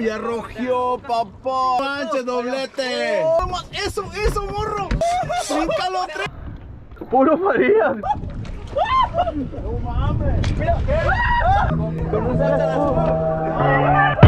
ya rojió, papá. Manche, doblete. Eso, morro. Tríncalo, puro María. No mames. Mira, ¿qué? Con un salsa.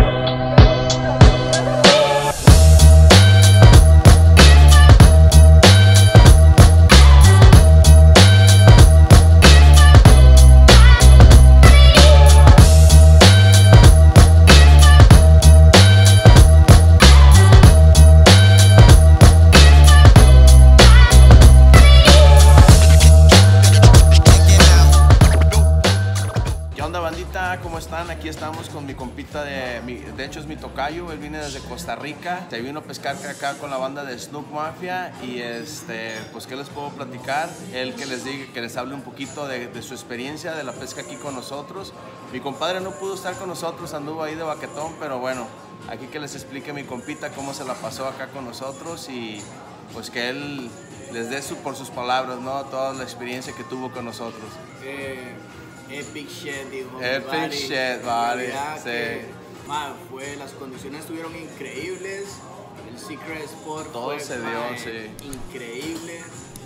¿Cómo están? Aquí estamos con mi compita de hecho es mi tocayo, él viene desde Costa Rica, se vino a pescar acá con la banda de Snook Mafia y pues ¿qué les puedo platicar? Él que les diga, que les hable un poquito de su experiencia de la pesca aquí con nosotros. Mi compadre no pudo estar con nosotros, anduvo ahí de baquetón, pero bueno, aquí que les explique mi compita cómo se la pasó acá con nosotros y pues que él les dé por sus palabras, ¿no? Toda la experiencia que tuvo con nosotros. Epic shit, dijo. Epic shit, vale. Sí. Las condiciones estuvieron increíbles. El Secret Spot todo fue, se dio, sí. Increíble.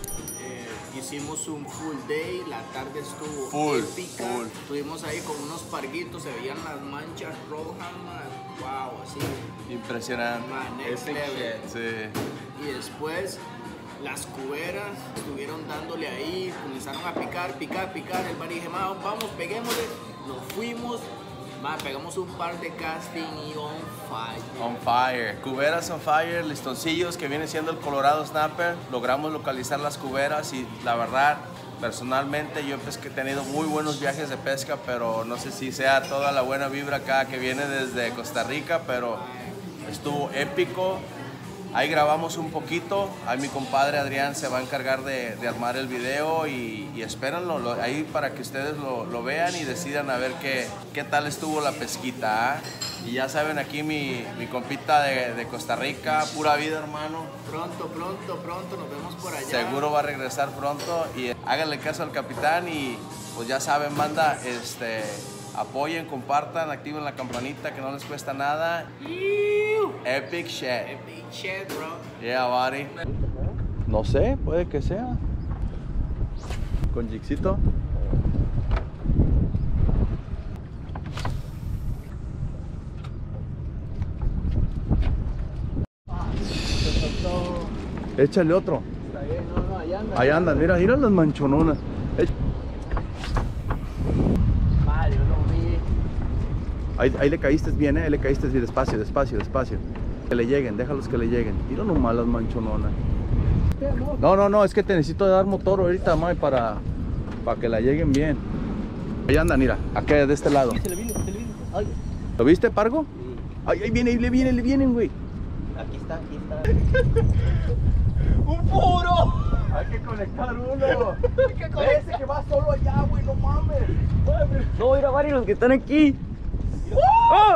Hicimos un full day, la tarde estuvo épica. Estuvimos ahí con unos parguitos, se veían las manchas rojas, man. Wow, así. Impresionante. Next level. Sí. Y después las cuberas estuvieron dándole ahí, comenzaron a picar. El bar dije, vamos, peguémosle. Nos fuimos, pegamos un par de casting y on fire. On fire. Cuberas on fire, listoncillos que viene siendo el Colorado Snapper. Logramos localizar las cuberas y la verdad, personalmente yo he tenido muy buenos viajes de pesca, pero no sé si sea toda la buena vibra acá que viene desde Costa Rica, pero estuvo épico. Ahí grabamos un poquito, ahí mi compadre Adrián se va a encargar de armar el video y espérenlo ahí para que ustedes lo vean y decidan a ver qué tal estuvo la pesquita. Y ya saben, aquí mi compita de Costa Rica, pura vida, hermano. Pronto, nos vemos por allá. Seguro va a regresar pronto y háganle caso al capitán y pues ya saben, banda, apoyen, compartan, activen la campanita que no les cuesta nada. Epic shit. Epic shit, bro. Yeah, buddy. No sé, puede que sea. Con jigcito. Échale otro. Está bien, no, ahí andan. Ahí andan, mira las manchononas. Ahí le caíste bien, ahí le caíste bien, despacio. Que le lleguen, déjalos que le lleguen. Mira nomás las manchononas. No, es que te necesito dar motor ahorita, May, para que la lleguen bien. Ahí andan, mira, acá de este lado. Se le vino. Ay. ¿Lo viste, Pargo? Sí. Ahí le vienen, güey. Aquí está. ¡Un puro! Hay que conectar uno. Ese que va solo allá, güey, no mames. No, mira varios los que están aquí. ¡Oh!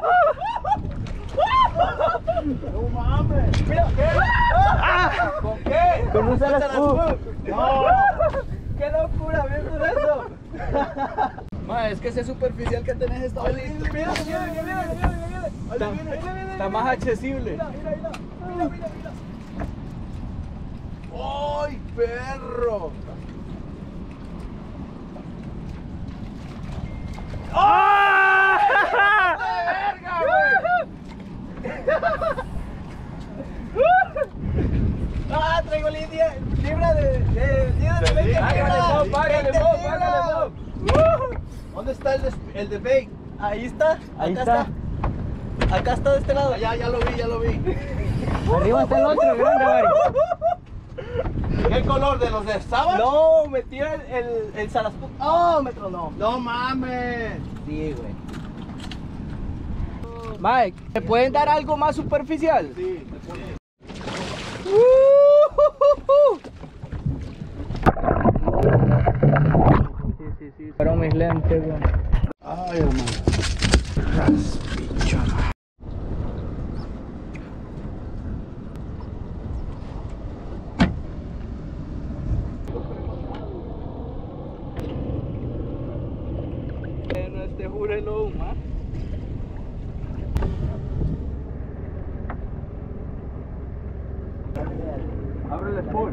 No mames. Mira, ¿qué? ¿Con qué? Con un salazú. No. ¡Qué locura! ¿Vieron eso? Es que ese superficial que tenés está lindo. Mira. Está más accesible. Mira. ¡Ay, perro! ¡Ah! ¡Verga, ¡Ah, traigo libra de 20! ¡Págale, Bob! ¿Dónde está el de bait? Ahí está. Acá está de este lado. Ya lo vi. Arriba está el otro grande, Mari. ¿Qué color? ¿De los de Savage? No, metió el Salazú. ¡Oh, me tronó! No mames. Sí, güey. Mike, ¿me pueden dar algo más superficial? Sí. Sí. Fueron mis lentes, güey. Ay, hermano. Raspicho. No, júrelo, Ábrele full.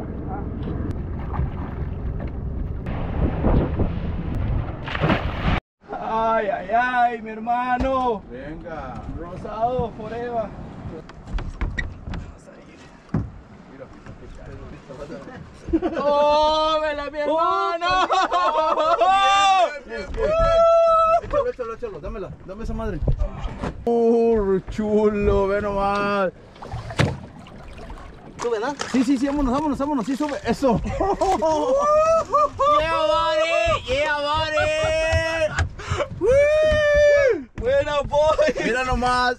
Ay, ay, ay, mi hermano. Venga. Rosado forever. ¡Tómela, mi hermano! Échalo, dámela, dame esa madre. Chulo, ve nomás. ¿Sube, no? Sí, vámonos, sí, sube. Eso. Yeah, buddy. Yeah, buddy. Buena, boy. Mira nomás.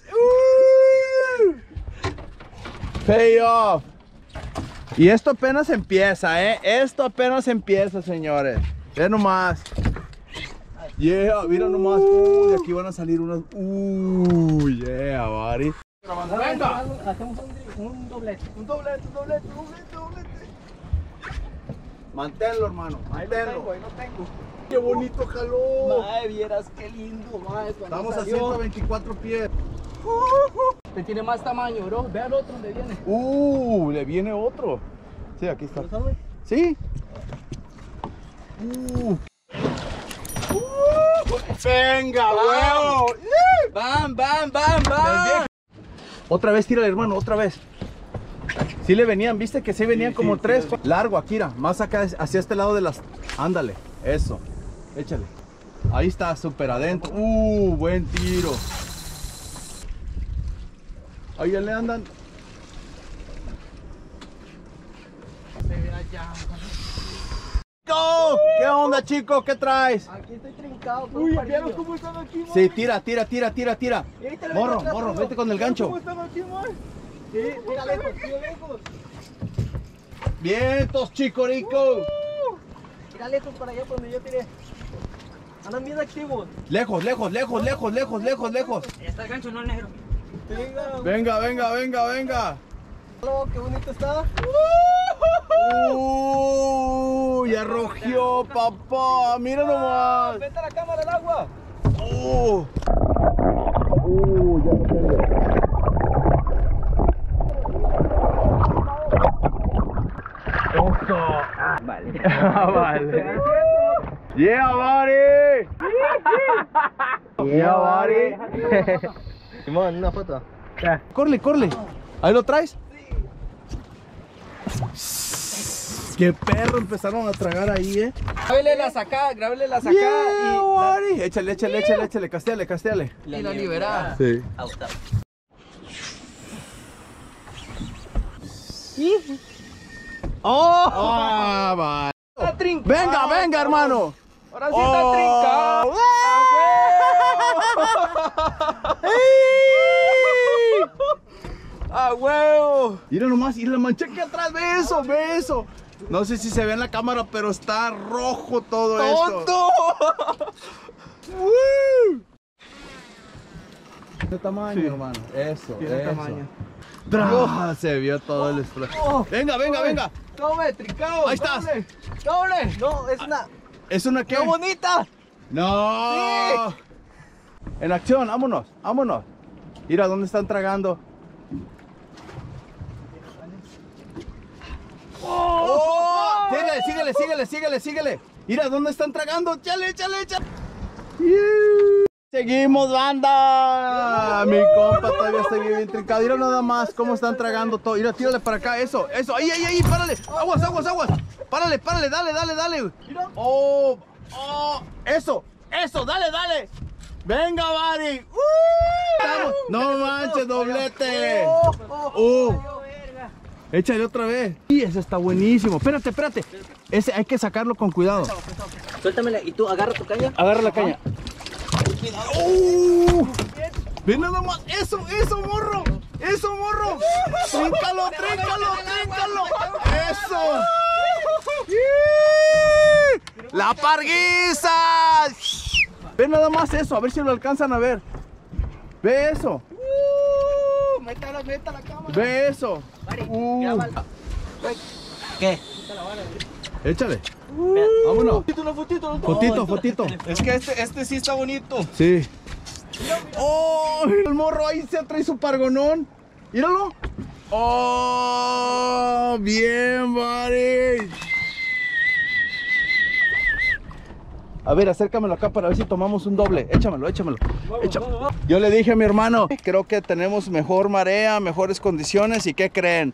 Pay off. Y esto apenas empieza, Esto apenas empieza, señores. Ve nomás. Yeah, mira nomás. Uy, aquí van a salir unas. Uy, yeah, buddy. Venga. Hacemos un doblete. Un doblete. Manténlo, hermano. Manténlo. No tengo. Qué bonito jaló. Mae, vieras qué lindo, mae. Estamos a 124 pies. Este tiene más tamaño, bro. Ve al otro donde viene. Le viene otro. Sí, aquí está. ¿Lo sabes? Sí. Venga, huevo. Bam. Otra vez, tírale, hermano, otra vez. Sí le venían, viste que sí venían como tres. Largo, Akira, más acá hacia este lado de las. Ándale, eso. Échale. Ahí está, súper adentro. Buen tiro. Ahí ya le andan. ¡Go! ¿Qué onda, chico? ¿Qué traes? Aquí estoy trincado. Uy, ¿vieron cómo están aquí, man? Sí, tira. Morro, vete con el gancho. ¿Cómo están aquí, man? Sí, tira lejos. Vientos, chicorico. Tira lejos para allá por donde yo tiré. Andan bien activos. Lejos. Está el gancho, no el negro. Venga. Oh, qué bonito está. Ya rojió, papá. Mira nomás. Vete a la cámara al agua. Ya no tengo. Eso. Vale. Vale. Yeah, buddy. Yeah, buddy. Simón, una foto. Corre. ¿Ahí lo traes? Qué perro empezaron a tragar ahí, Grábele la sacada Yeah, buddy. Échale, casteale. y la liberada. Sí. Vale. Está trincado. Venga, hermano. Ahora sí está trincado. ¡A huevo! Mira nomás, y la mancha que atrás, ve eso. No sé si se ve en la cámara, pero está rojo todo esto. ¿Qué tamaño, hermano? Eso, Tiene tamaño. Se vio todo el splash. Venga. Tome, trincado. Ahí estás. Doble. No, es una. ¿Es una qué? ¡Qué bonita! ¡No! Sí. En acción, vámonos. Mira, ¿dónde están tragando? Síguele. Mira, ¿dónde están tragando? Échale. Seguimos, banda. Mi compa todavía está bien trincado. Mira nada más cómo están tragando todo. Mira, tírale para acá, eso. Ahí, párale. Aguas. Párale, dale. Mira. Eso, dale. Venga, buddy. No manches, doblete. Échale otra vez. Y ese está buenísimo. Espérate. Ese hay que sacarlo con cuidado. Suéltamela y tú agarra tu caña. Agarra la caña. Ven nada más. Eso, morro. Tríncalo. Eso. La parguiza. Ven nada más eso. A ver si lo alcanzan a ver. Ve eso. Meta la cámara. Ve eso. ¿Qué? Échale. Vámonos. Fotito. Es que este sí está bonito. Sí. Oh, el morro ahí se trae su pargonón. Míralo. ¡Oh! ¡Bien, buddy! A ver, acércamelo acá para ver si tomamos un doble. Échamelo. Yo le dije a mi hermano, creo que tenemos mejor marea, mejores condiciones. ¿Y qué creen?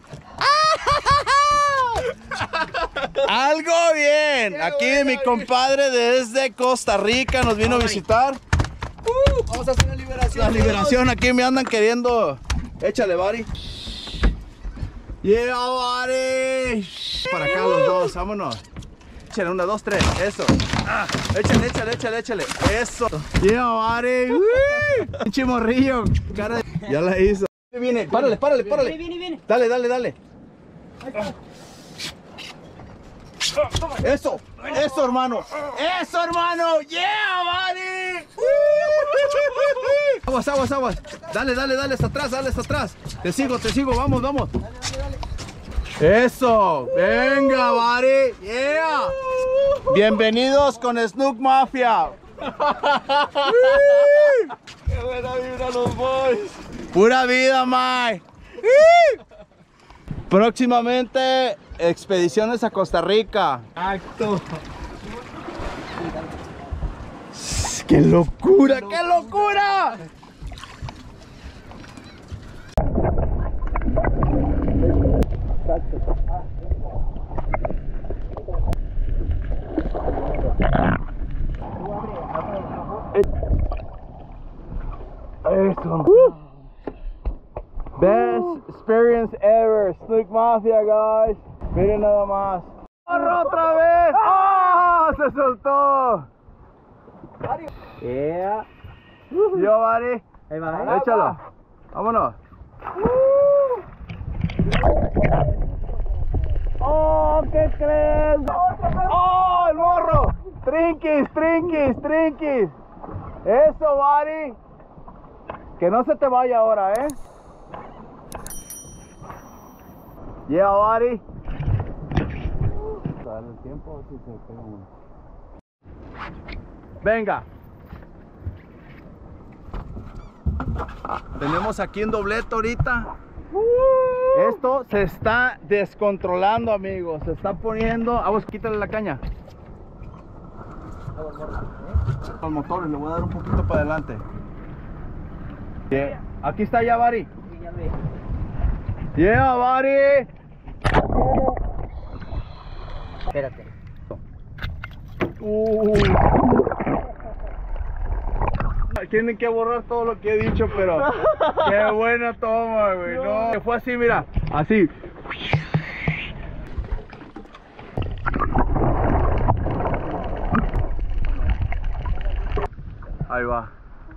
Algo bien. Aquí mi compadre desde Costa Rica nos vino a visitar. Vamos a hacer la liberación. La liberación, aquí me andan queriendo. Échale, buddy. Yeah, buddy. Para acá los dos, vámonos. Échale, 1, 2, 3, eso. Échale. Eso. Yeah, buddy. Pinche morrillo. Cara de... Ya la hizo. Viene, párale. Viene. Dale. Eso, hermano. Yeah, buddy. Aguas. Dale, hasta atrás. Te sigo, vamos. Eso, venga, buddy. Yeah. Bienvenidos con Snook Mafia. Qué buena vibra los boys. Pura vida, Mike. Próximamente, expediciones a Costa Rica. Acto. ¡Qué locura! Eso. Best experience ever, Snook Mafia, guys. Miren nada más. ¡Corre otra vez! ¡Ah! ¡Se soltó! Yeah. Yo, buddy. Ahí va. Échalo. Vámonos. ¡Oh! ¿Qué crees? ¡Oh! ¡El morro! ¡Trinquis! Eso, buddy. Que no se te vaya ahora, ¿eh? Yeah, buddy. Dale el tiempo, si se pega uno. Venga. Tenemos aquí un doblete ahorita. Esto se está descontrolando, amigos. Se está poniendo. Vamos, quítale la caña. Los motores, le voy a dar un poquito para adelante. Yeah. Aquí está ya, buddy. Yeah, buddy. Espérate. Tienen que borrar todo lo que he dicho, pero qué buena toma, güey. No, que fue así, mira, así. Ahí va.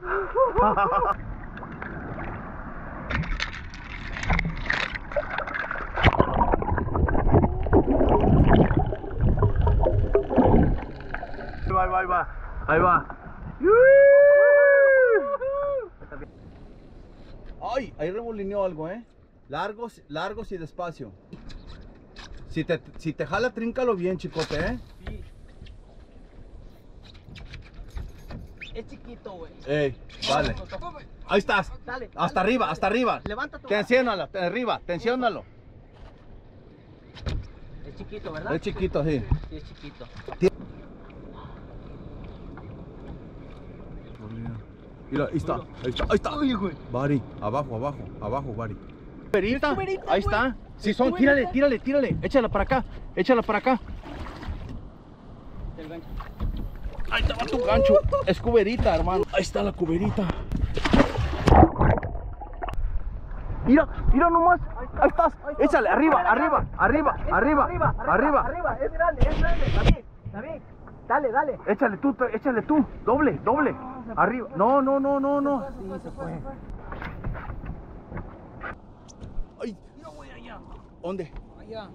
Ahí va. Ay, ahí remolineó algo, Largos y despacio. Si te jala, tríncalo bien, chicote, Sí. Es chiquito, güey. Ey, vale. Ahí estás. Dale. Hasta arriba. Levanta tu Tensiónalo, arriba, tensiónalo. Es chiquito, ¿verdad? Es chiquito, sí. Sí, es chiquito. Mira, ahí está. Uy, güey. Buddy, abajo, buddy. Cuberita, Ahí está. Sí son, tírale. Échala para acá. El gancho. Ahí estaba tu gancho. Es cuberita, hermano. Ahí está la cuberita. Mira nomás. Ahí estás. Échale, arriba. Es grande. David. Dale. Échale tú. Doble. Arriba. No. Sí, se fue. Ay. Mira, güey, allá. ¿Dónde? Allá.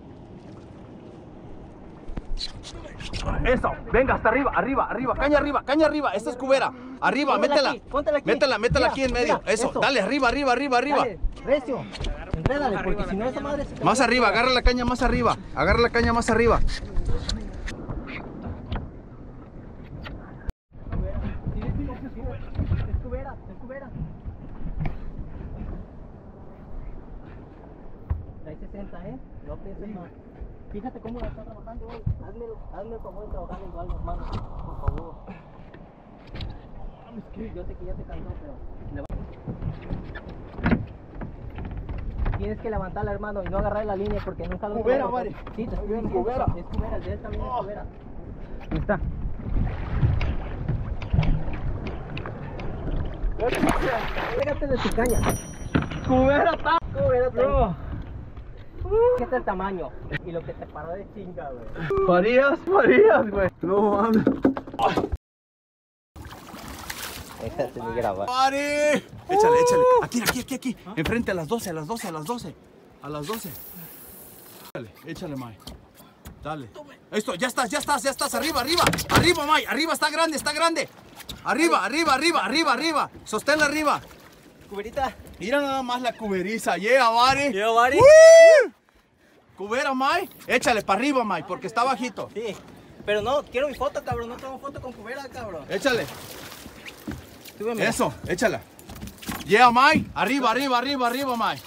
Eso, venga, hasta arriba. Caña arriba. Esta es cubera. Arriba, Póntela métela. aquí. Métela aquí en medio. Mira, eso, dale, arriba. Dale, recio. Enrédale, porque si no esa madre se te Más va. arriba, agarra la caña más arriba. Es cubera. 60, no pienses más. Fíjate cómo la está trabajando hoy. Hazme el favor de trabajar igual, hermano. Por favor. Yo sé que ya te cansó, pero... Tienes que levantarla, hermano, y no agarrar la línea porque nunca lo... Cubera, Mari. Sí, te estoy diciendo. Cubera. Es cubera, de él también es cubera. Ahí está. Pégate de tu caña. Cubera, está. Cubera, está. ¿Qué es el tamaño? Y lo que te paró de chinga, güey. Farías, güey. No mames. Déjate de grabar. ¡Mari! Échale. Aquí. Enfrente a las 12. Échale, May. Dale. Esto, ya estás. Arriba, May. Arriba está grande. Arriba. Sosténla arriba. Cuberita. Mira nada más la cuberiza. Llega, Mari. Cubera, May. Échale para arriba, May, porque está bajito. Sí. Pero no, quiero mi foto, cabrón. No tengo foto con cubera, cabrón. Échale. Súbeme. Eso, échala. Llega, May. Arriba, May.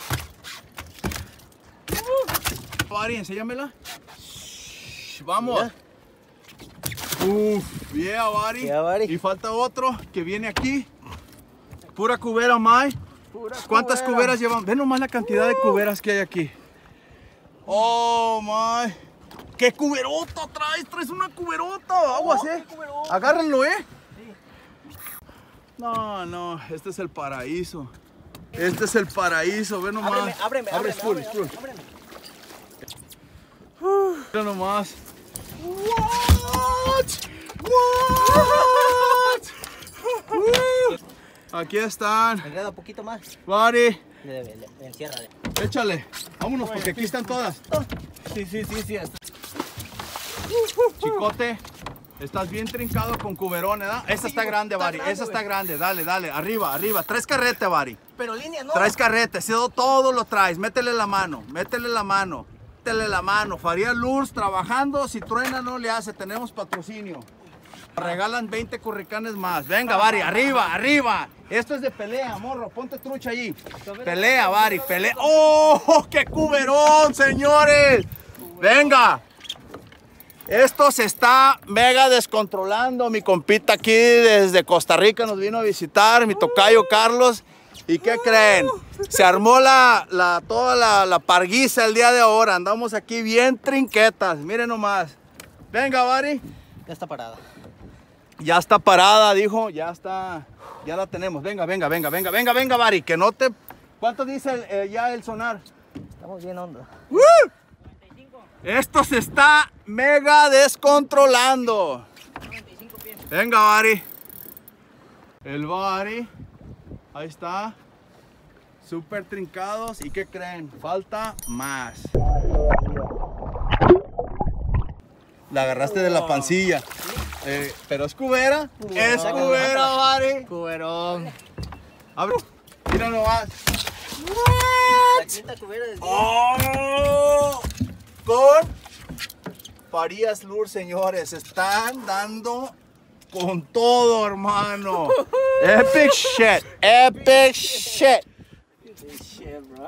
Mari, enséñamela. Vamos. Uf, yeah, Mari. Yeah, Mari. Y falta otro que viene aquí. Pura cubera, May. ¿Cuántas cuberas llevan? Ven nomás la cantidad de cuberas que hay aquí. Oh, May. ¿Qué cuberota traes? Traes una cuberota. Aguas, Agárrenlo, No, este es el paraíso. Ven nomás. Ábreme. Mira nomás. Aquí están. Me queda un poquito más. Mari, Enciérrale. échale. Vámonos porque aquí están todas. Sí. Chicote, estás bien trincado con cuberón, ¿verdad? Esa está grande, Mari. Esa está grande. Dale. Arriba. Traes carrete, Mari. Pero línea no. Traes carrete. Todo lo traes. Métele la mano. Farías Lures trabajando. Si truena, no le hace. Tenemos patrocinio. Regalan 20 curricanes más. Venga, Mari. Arriba. Esto es de pelea, morro. Ponte trucha allí. Pelea, Mari. Pelea. ¡Oh, qué cuberón, señores! Venga. Esto se está mega descontrolando. Mi compita aquí desde Costa Rica nos vino a visitar, mi tocayo Carlos. ¿Y qué creen? Se armó toda la parguiza el día de ahora. Andamos aquí bien trinquetas. Miren nomás. Venga, Mari. Ya está parada. Ya está parada, dijo. Ya la tenemos. Venga, Mari. Que no te... ¿Cuánto dice ya el sonar? Estamos bien hondo. Esto se está mega descontrolando. 95 pies. Venga, Mari. El Mari. Ahí está. Súper trincados. ¿Y qué creen? Falta más. La agarraste de la pancilla. Pero es cubera. Es cubera, Mari. Cuberón. Abre. Mira nomás. La quinta cubera del día. ¡Oh! Con Farías Lures, señores. Están dando con todo, hermano. Epic shit. Bro.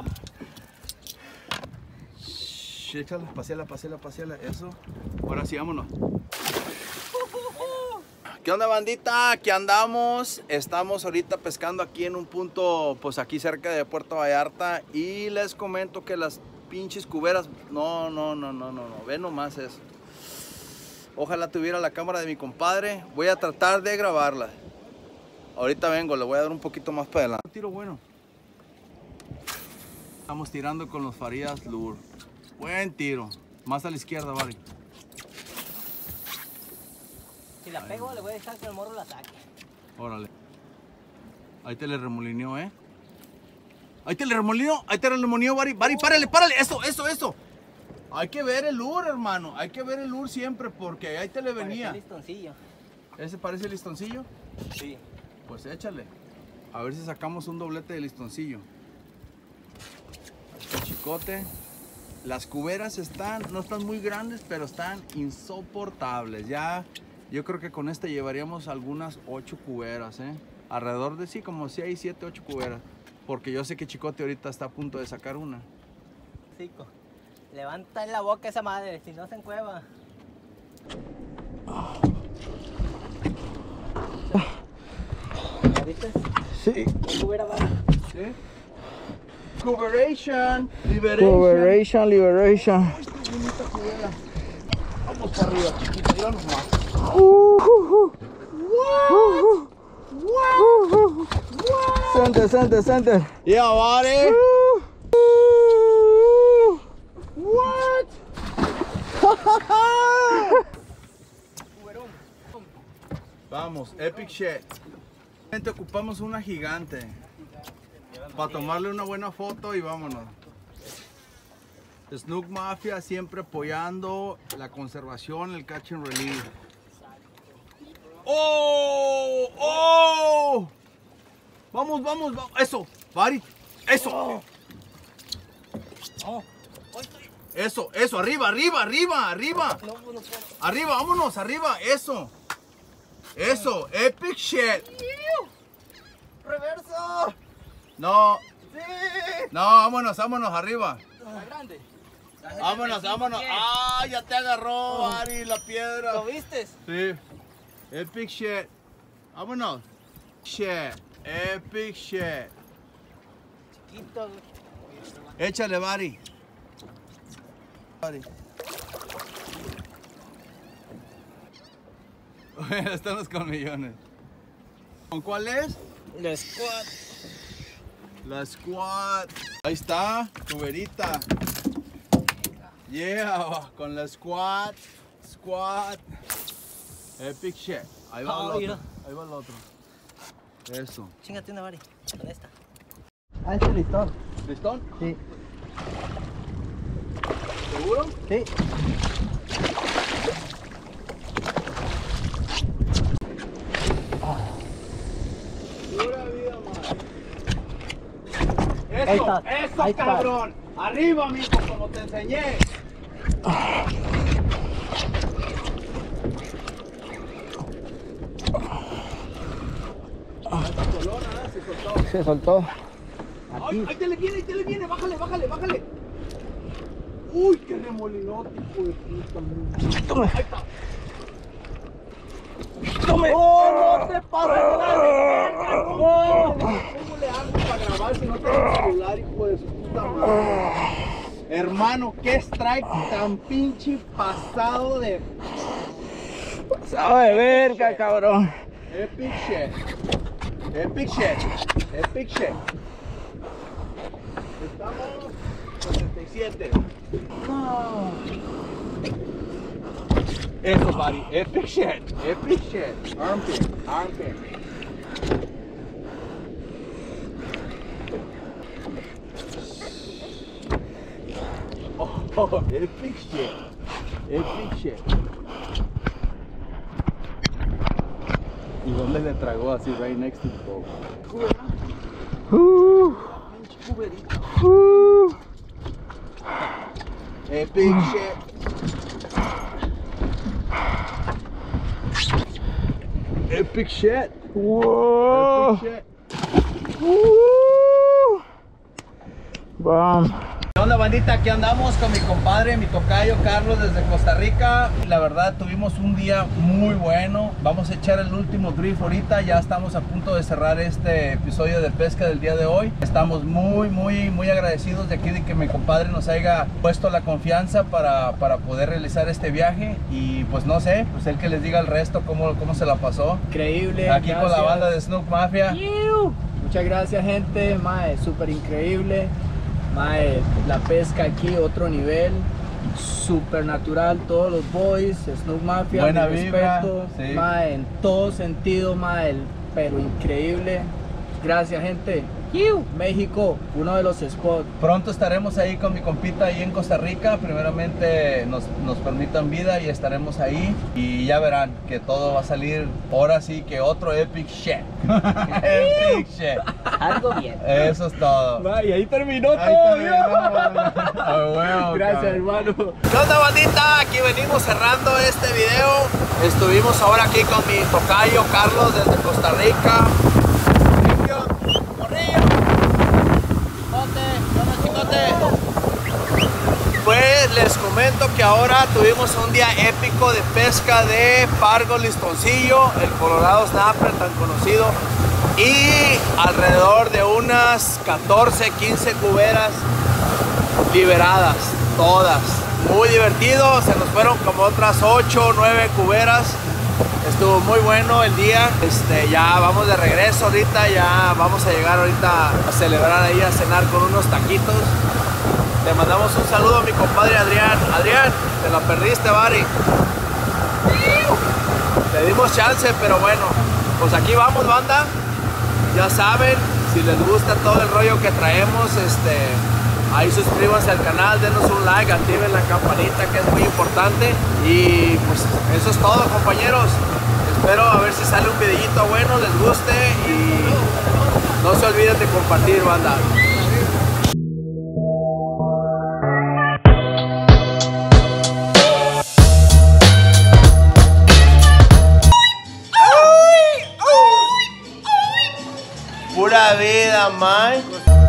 Échala, paseala. Eso. Ahora sí, vámonos. ¿Qué onda, bandita? Aquí andamos. Estamos ahorita pescando aquí en un punto, pues aquí cerca de Puerto Vallarta. Y les comento que las pinches cuberas, no, ven nomás eso. Ojalá tuviera la cámara de mi compadre. Voy a tratar de grabarla. Ahorita vengo, le voy a dar un poquito más para adelante. Tiro bueno. Estamos tirando con los Farías Lure. Buen tiro. Más a la izquierda, vale. Si la pego, le voy a dejar que el morro la saque. Órale. Ahí te le remolineó, Ahí te le remolineó, Bari. Bari, párale. Eso. Hay que ver el lure, hermano. Hay que ver el lure siempre porque ahí te le venía. Parece listoncillo. ¿Ese parece listoncillo? Sí. Pues échale. A ver si sacamos un doblete de listoncillo. Ahí está el chicote. Las cuberas no están muy grandes, pero están insoportables. Ya, yo creo que con este llevaríamos algunas 8 cuberas, Alrededor de como 6, 7, 8 cuberas. Porque yo sé que Chicote ahorita está a punto de sacar una. 5. Levanta la boca esa madre, si no se encueva. ¿Ya viste? Sí. Cubera, va. ¿Sí? Liberation. Liberation. Liberation. Vamos para arriba, chiquito, ya nomás. Center. Yeah, buddy. What? Vamos, epic shit. Ocupamos una gigante para tomarle una buena foto y vámonos. Snook Mafia siempre apoyando la conservación, el catch and release. ¡Oh! ¡Oh! Vamos. Eso, buddy. Eso. Eso, arriba. Arriba, vámonos, arriba. Eso, epic shit. ¡Reverso! No, ¡Sí! no, vámonos, arriba. ¿Está grande? Vámonos. Ah, ya te agarró, Ari, la piedra. ¿Lo viste? Sí. Epic shit. Vámonos. Shit. Epic shit. Chiquito. Échale, Bari. Están los colmillones. ¿Con cuál es? La squad. La squad. Ahí está, tu verita. Yeah, con la squad. Epic shit. Ahí va el otro. Mira. Ahí va el otro. Eso. Chingate una, Bari. Con esta. Este listón. ¿Listón? Sí. ¿Seguro? Sí. Pura vida, madre. Ahí está, Eso, ahí está. cabrón. Arriba, amigo, como te enseñé. Se soltó. Ay, ahí te le viene, bájale. Uy, qué remolinote, hijo de puta. Toma. Ahí está. ¡Tome! ¡Oh, no te pases de verga! ¿Cómo le hago para grabar si no tengo celular, hijo de su puta madre? Hermano, qué strike tan pinche pasado de... Pasado de verga, cabrón. Epic shit. Estamos 67. No. Eso, buddy. Epic shit. Armpit. Oh, epic shit. ¿Y dónde le tragó así, right next to the boat? Epic shit. Epic shit. Whoa. Epic shit. Bam. ¿Qué onda, bandita? Aquí andamos con mi compadre, mi tocayo Carlos desde Costa Rica. La verdad tuvimos un día muy bueno. Vamos a echar el último drift ahorita. Ya estamos a punto de cerrar este episodio de pesca del día de hoy. Estamos muy agradecidos de aquí de que mi compadre nos haya puesto la confianza para poder realizar este viaje. Y pues no sé, pues él que les diga el resto cómo se la pasó. Increíble. Aquí gracias. con la banda de Snook Mafia. Muchas gracias, gente. Mae, súper increíble. Mae, la pesca aquí, otro nivel. Súper natural, todos los boys, Snook Mafia, Buena mi vibra, respeto. sí. Mae, en todo sentido, mae, pero increíble. Gracias, gente. México, uno de los spots. Pronto estaremos ahí con mi compita ahí en Costa Rica. Primeramente nos permitan vida y estaremos ahí. Y ya verán que todo va a salir ahora sí que otro epic shit. Epic shit. Algo bien. Eso es todo. Mae, y ahí terminó Ahí todo. terminó. Ah, huevo, Gracias, cabrón. hermano. ¿Qué onda, bandita? Aquí venimos cerrando este video. Estuvimos ahora aquí con mi tocayo Carlos desde Costa Rica. Fue ahora tuvimos un día épico de pesca de pargo listoncillo, el Colorado Snapper tan conocido, y alrededor de unas 14, 15 cuberas liberadas, todas. Muy divertido, se nos fueron como otras 8 o 9 cuberas. Estuvo muy bueno el día. Ya vamos de regreso ahorita, ya vamos a llegar ahorita a celebrar ahí, a cenar con unos taquitos. Le mandamos un saludo a mi compadre Adrián. Adrián, te la perdiste, Bari. Le dimos chance, pero bueno, pues aquí vamos, banda. Ya saben, si les gusta todo el rollo que traemos, ahí suscríbanse al canal, denos un like, activen la campanita, que es muy importante. Y pues eso es todo, compañeros. Espero a ver si sale un videito bueno, les guste y no se olviden de compartir, banda. Pura vida, man.